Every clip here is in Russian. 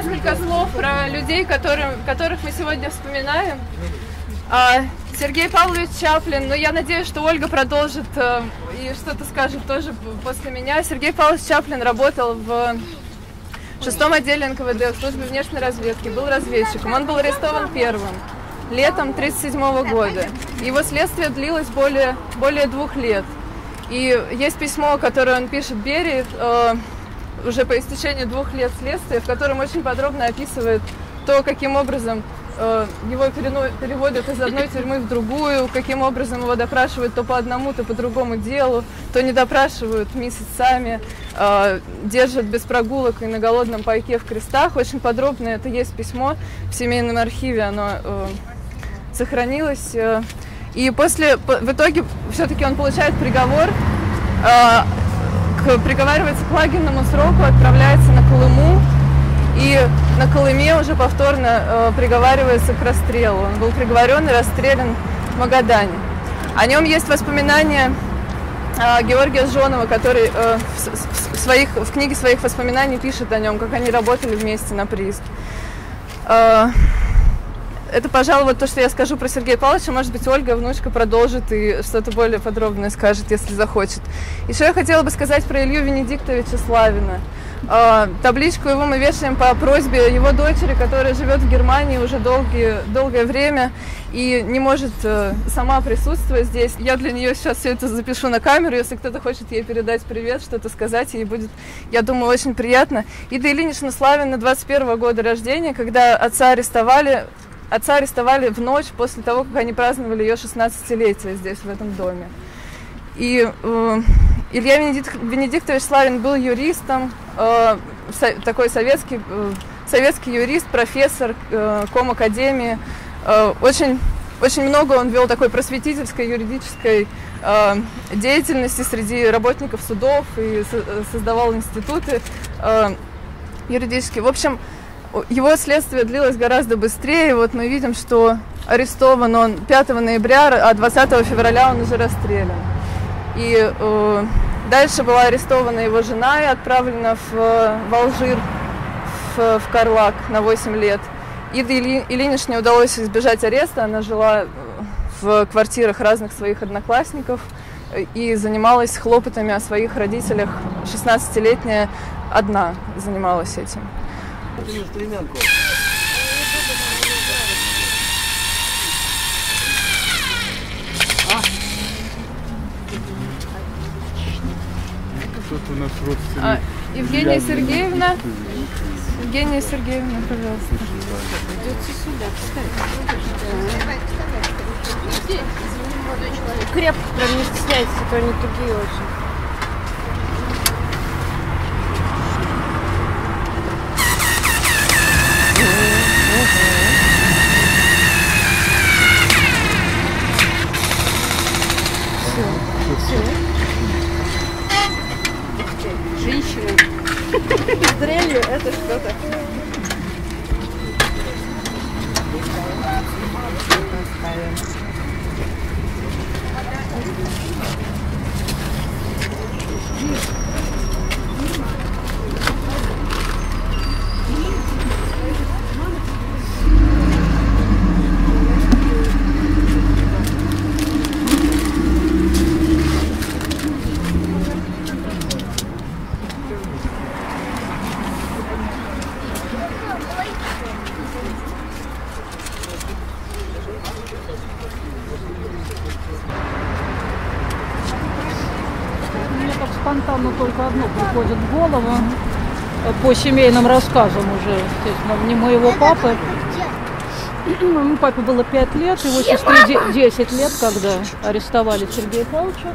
несколько слов про людей, которых мы сегодня вспоминаем. Сергей Павлович Чаплин, но я надеюсь, что Ольга продолжит и что-то скажет тоже после меня. Сергей Павлович Чаплин работал в 6-м отделе НКВД, в службе внешней разведки, был разведчиком. Он был арестован первым, летом 1937 года. Его следствие длилось более 2 лет. И есть письмо, которое он пишет Берии, уже по истечении 2 лет следствия, в котором очень подробно описывает то, каким образом его переводят из одной тюрьмы в другую, каким образом его допрашивают то по одному, то по другому делу, то не допрашивают месяцами, держат без прогулок и на голодном пайке в крестах. Очень подробно это есть письмо в семейном архиве, оно сохранилось. И в итоге все-таки он получает приговор, приговаривается к лагерному сроку, отправляется на Колыму. И на Колыме уже повторно приговаривается к расстрелу. Он был приговорен и расстрелян в Магадане. О нем есть воспоминания Георгия Жонова, который в книге своих воспоминаний пишет о нем, как они работали вместе на прииске. Это, пожалуй, вот то, что я скажу про Сергея Павловича. Может быть, Ольга, внучка, продолжит и что-то более подробное скажет, если захочет. Еще я хотела бы сказать про Илью Венедиктовича Славина. Табличку его мы вешаем по просьбе его дочери, которая живет в Германии уже долгое время и не может сама присутствовать здесь. Я для нее сейчас все это запишу на камеру. Если кто-то хочет ей передать привет, что-то сказать, ей будет, я думаю, очень приятно. Ида Ильинична Славина 21-го года рождения, когда отца арестовали в ночь после того, как они праздновали ее 16-летие здесь, в этом доме. И Илья Венедиктович Славин был юристом, такой советский юрист, профессор Комакадемии. Очень много он вел такой просветительской, юридической деятельности среди работников судов и создавал институты юридические. В общем, его следствие длилось гораздо быстрее. Вот мы видим, что арестован он 5 ноября, а 20 февраля он уже расстрелян. И дальше была арестована его жена и отправлена в Алжир, в Карлак на 8 лет. Иде Ильиничне удалось избежать ареста. Она жила в квартирах разных своих одноклассников и занималась хлопотами о своих родителях. 16-летняя одна занималась этим. Кто-то у нас родственник. Евгения Сергеевна. Евгения Сергеевна, пожалуйста. Идете сюда, вставайте. Молодой человек. Крепко прям не стесняйтесь, а то они тугие очень. Женщина с дрелью — это что-то. Спонтанно только одно приходит в голову по семейным рассказам уже, естественно, не моего папы. Моему папе было 5 лет, его сестре 10 лет, когда арестовали Сергея Павловича.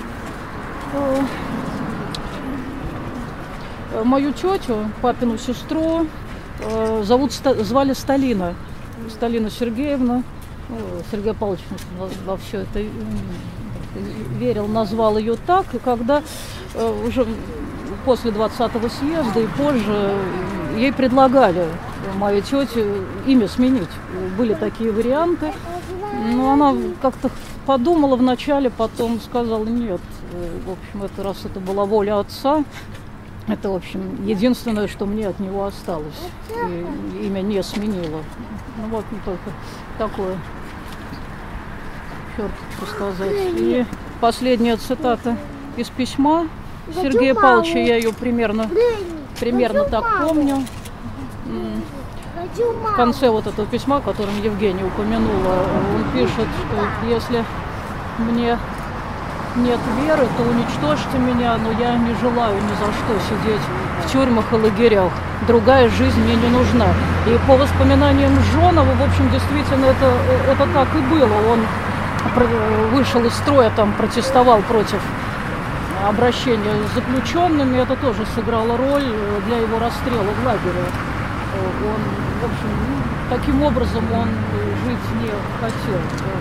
Мою тетю, папину сестру, звали Сталина Сергеевна. Сергей Павлович во все это верил, назвал ее так. И когда уже после 20-го съезда и позже ей предлагали моей тете имя сменить. Были такие варианты. Но она как-то подумала вначале, потом сказала нет. В общем, раз это была воля отца, Это, в общем, единственное, что мне от него осталось. И имя не сменило. Ну вот, не только такое. Черт, что сказать. И последняя цитата из письма Сергея Павловича, я ее примерно так помню. В конце вот этого письма, которым Евгения упомянула, он пишет, что если мне нет веры, то уничтожьте меня, но я не желаю ни за что сидеть в тюрьмах и лагерях. Другая жизнь мне не нужна. И по воспоминаниям Жонова, в общем, действительно, это так и было. Он вышел из строя, там протестовал против обращения с заключенными. Это тоже сыграло роль для его расстрела в лагере. Он, в общем, таким образом он жить не хотел.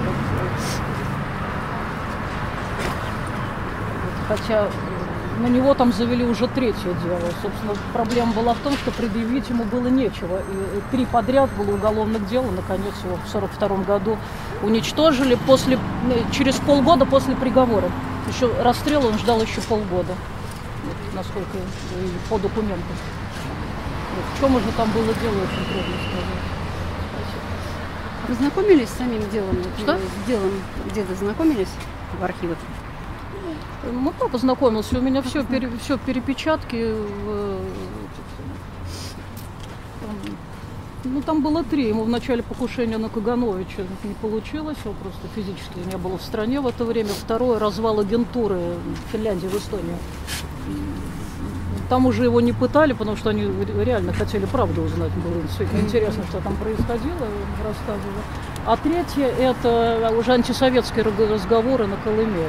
Хотя на него там завели уже третье дело. Собственно, проблема была в том, что предъявить ему было нечего. И 3 подряд было уголовных дел, и, наконец, его в 1942 году уничтожили через полгода после приговора. Еще расстрела он ждал еще полгода, насколько по документам. В чем уже там было дело, очень трудно сказать. Вы знакомились с самим делом? Что? С делом деда знакомились в архивах? Ну, папа знакомился. У меня все в перепечатке. Ну, там было 3. Ему в начале покушения на Кагановича не получилось. Его просто физически не было в стране в это время. 2 развал агентуры в Финляндии, в Эстонии. Там уже его не пытали, потому что они реально хотели правду узнать. Было интересно, что там происходило, рассказывали. А 3 это уже антисоветские разговоры на Колыме.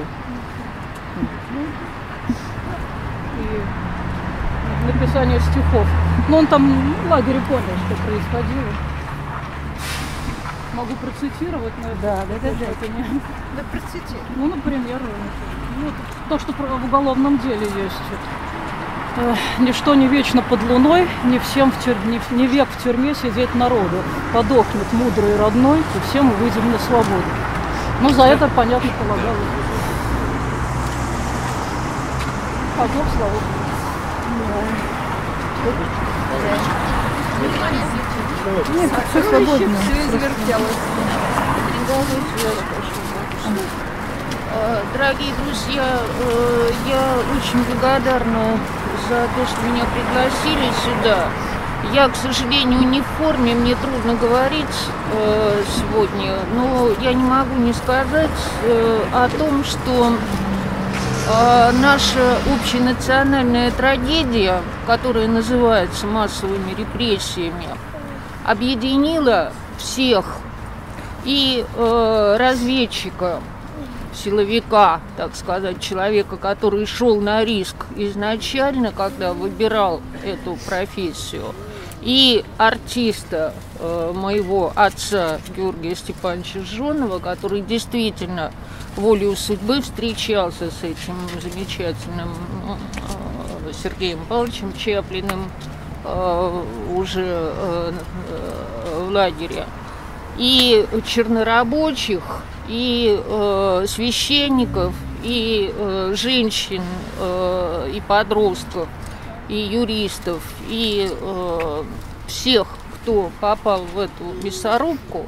И написание стихов. Но он там в лагере понял, что происходило. Могу процитировать, но это не... Да, процитируй. Ну, например, то, что в уголовном деле есть. Ничто не вечно под луной, не век в тюрьме сидеть народу. Подохнет мудрый и родной, и все мы выйдем на свободу. Ну, за это, понятно, полагалось. Азов, слава Богу. Нет, все свободно. Все извертелось. Дорогие друзья, я очень благодарна за то, что меня пригласили сюда. Я, к сожалению, не в форме, мне трудно говорить сегодня, но я не могу не сказать о том, что наша общенациональная трагедия, которая называется массовыми репрессиями, объединила всех, и разведчика, силовика, так сказать, человека, который шел на риск изначально, когда выбирал эту профессию, и артиста моего отца Георгия Степановича Жонова, который действительно волею судьбы встречался с этим замечательным Сергеем Павловичем Чаплиным уже в лагере, и чернорабочих, и священников, и женщин, и подростков, и юристов, и всех, кто попал в эту мясорубку.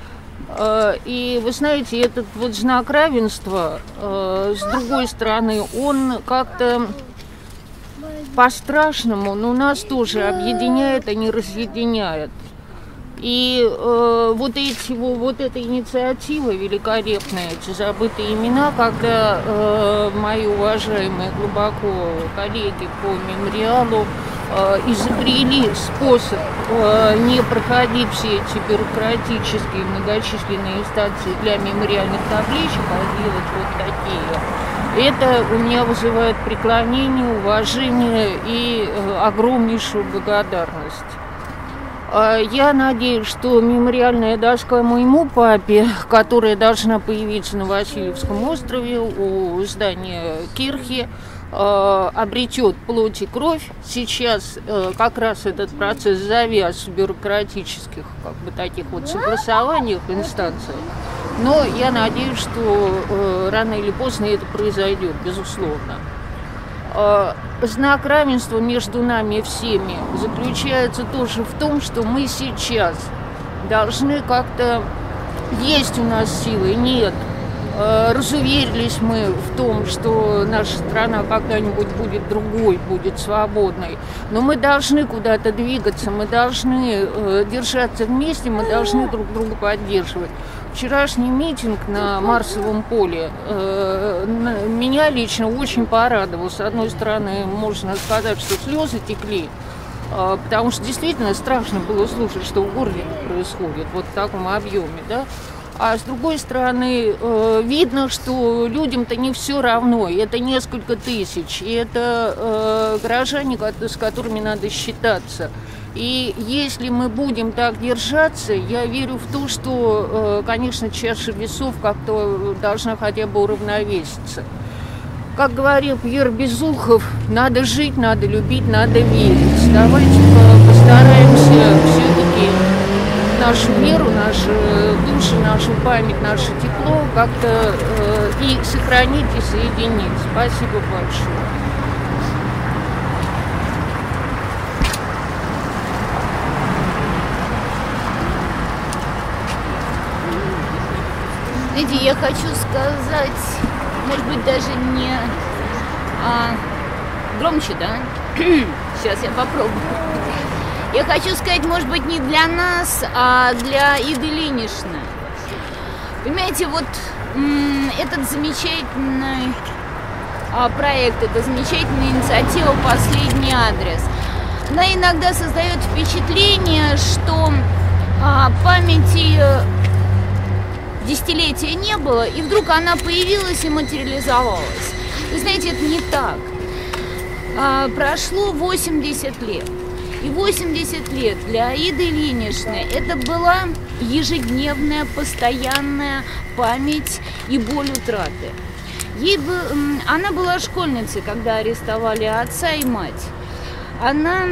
И вы знаете, этот вот знак равенства, с другой стороны, он как-то по-страшному, но нас тоже объединяет, а не разъединяет. И вот эта инициатива великолепная, эти забытые имена, когда мои уважаемые глубоко коллеги по мемориалу изобрели способ не проходить все эти бюрократические многочисленные инстанции для мемориальных табличек, а делать вот такие. Это у меня вызывает преклонение, уважение и огромнейшую благодарность. Я надеюсь, что мемориальная доска моему папе, которая должна появиться на Васильевском острове у здания Кирхи, обретет плоть и кровь. Сейчас как раз этот процесс завяз в бюрократических таких вот согласованиях, инстанциях. Но я надеюсь, что рано или поздно это произойдет, безусловно. знак равенства между нами всеми заключается тоже в том, что мы сейчас должны как-то... Есть у нас силы, нет. Разуверились мы в том, что наша страна когда-нибудь будет другой, будет свободной. Но мы должны куда-то двигаться, мы должны держаться вместе, мы должны друг друга поддерживать. Вчерашний митинг на Марсовом поле меня лично очень порадовал. С одной стороны, можно сказать, что слезы текли, потому что действительно страшно было слушать, что в городе происходит вот в таком объеме, да? А с другой стороны, видно, что людям-то не все равно. И это несколько тысяч, и это горожане, с которыми надо считаться. И если мы будем так держаться, я верю в то, что, конечно, чаша весов как-то должна хотя бы уравновеситься. Как говорил Пьер Безухов, надо жить, надо любить, надо верить. Давайте постараемся все-таки нашу веру, наши души, нашу память, наше тепло как-то и сохранить, и соединить. Спасибо большое. Знаете, я хочу сказать, может быть, даже не громче, да? Сейчас я попробую. Я хочу сказать, может быть, не для нас, а для Иды Ильиничны. Понимаете, вот этот замечательный проект, эта замечательная инициатива «Последний адрес», она иногда создает впечатление, что памяти десятилетия не было, и вдруг она появилась и материализовалась. Вы знаете, это не так. Прошло 80 лет. И 80 лет для Иды Ильиничны это была ежедневная, постоянная память и боль утраты. Она была школьницей, когда арестовали отца и мать. Она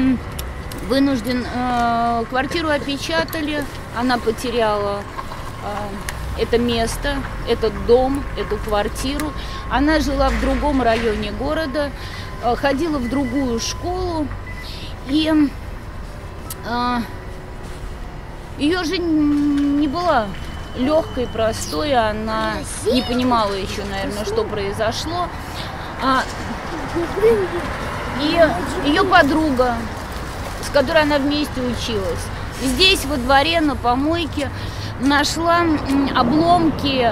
квартиру опечатали, она потеряла это место, этот дом, эту квартиру. Она жила в другом районе города, ходила в другую школу. И ее жизнь не была легкой, простой, она не понимала еще, наверное, что произошло. И ее подруга, с которой она вместе училась, здесь во дворе на помойке нашла обломки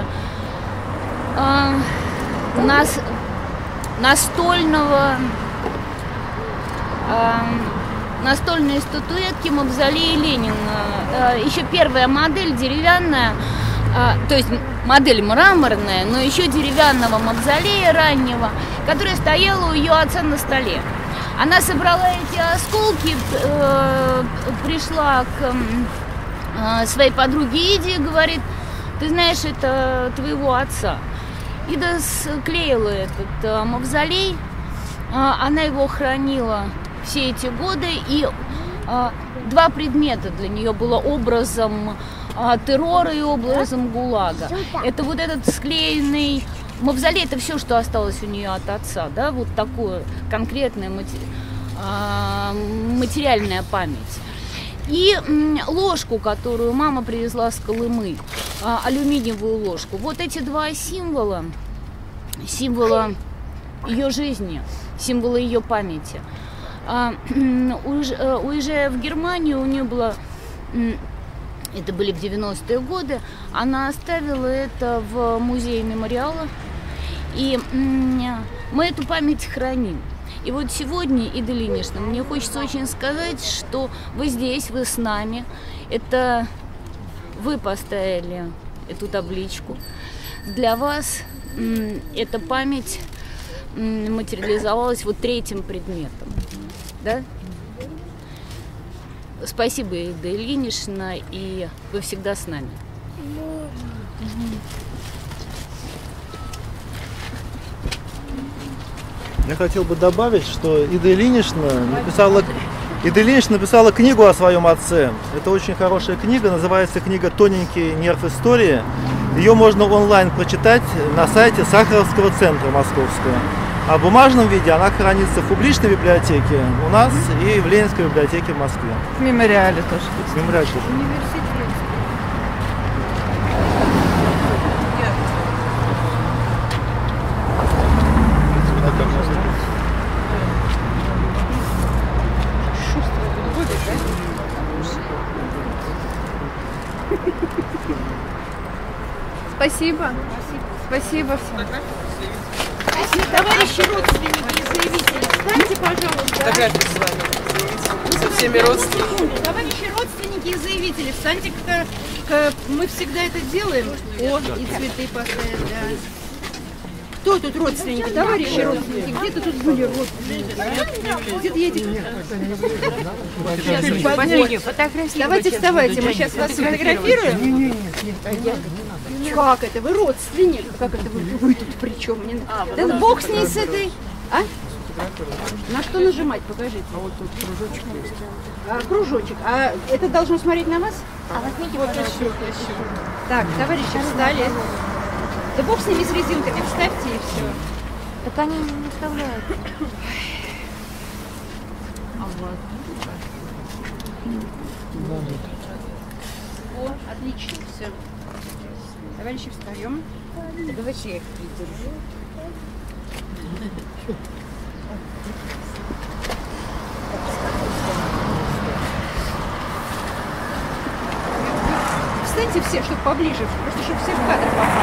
настольной статуэтки мавзолея Ленина. Еще первая модель деревянная, то есть модель мраморная, но еще деревянного мавзолея раннего, которая стояла у ее отца на столе. Она собрала эти осколки, пришла к своей подруге Иде и говорит: ты знаешь, это твоего отца. Ида склеила этот мавзолей, она его хранила все эти годы, и два предмета для нее было образом террора и образом ГУЛАГа. Это вот этот склеенный мавзолей, это все, что осталось у нее от отца, да, вот такое конкретная материальная память. И ложку, которую мама привезла с Колымы, алюминиевую ложку. Вот эти два символа ее жизни, символы ее памяти. Уезжая в Германию, у нее было, это были в 90-е годы, она оставила это в музее мемориала, и мы эту память храним. И вот сегодня, Ида Ильинична, мне хочется очень сказать, что вы здесь, вы с нами, это вы поставили эту табличку. Для вас эта память материализовалась вот третьим предметом. Да? Спасибо, Ида Ильинична, и вы всегда с нами. Я хотел бы добавить, что Ида Ильинична написала книгу о своем отце. Это очень хорошая книга, называется книга «Тоненький нерв истории». Ее можно онлайн прочитать на сайте Сахаровского центра московского. А в бумажном виде она хранится в публичной библиотеке у нас и в Ленинской библиотеке в Москве. В мемориале тоже. В мемориале тоже. Спасибо. Спасибо всем. Товарищи родственники и заявители, встаньте, пожалуйста. Фотографию с вами. Со всеми родственниками. Товарищи родственники и заявители, встаньте, мы всегда это делаем. О, и цветы поставят, да. Кто тут родственники? Товарищи родственники, где-то тут были родственники. Где-то едете? Давайте вставайте, мы сейчас вас сфотографируем. Как это? Вы родственник? Как это вы тут при чем? Да бог с ней, с этой. А? На что нажимать? Покажите. А вот тут кружочек есть. Кружочек. А это должно смотреть на вас? Возьмите вот еще. Так, товарищи, встали. Да бог с ними, с резинками, вставьте и все. Так они не вставляют. О, отлично, все. Товарищи, встаем. Давайте я их придержу. Встаньте все, чтобы поближе, просто чтобы все в кадр попали.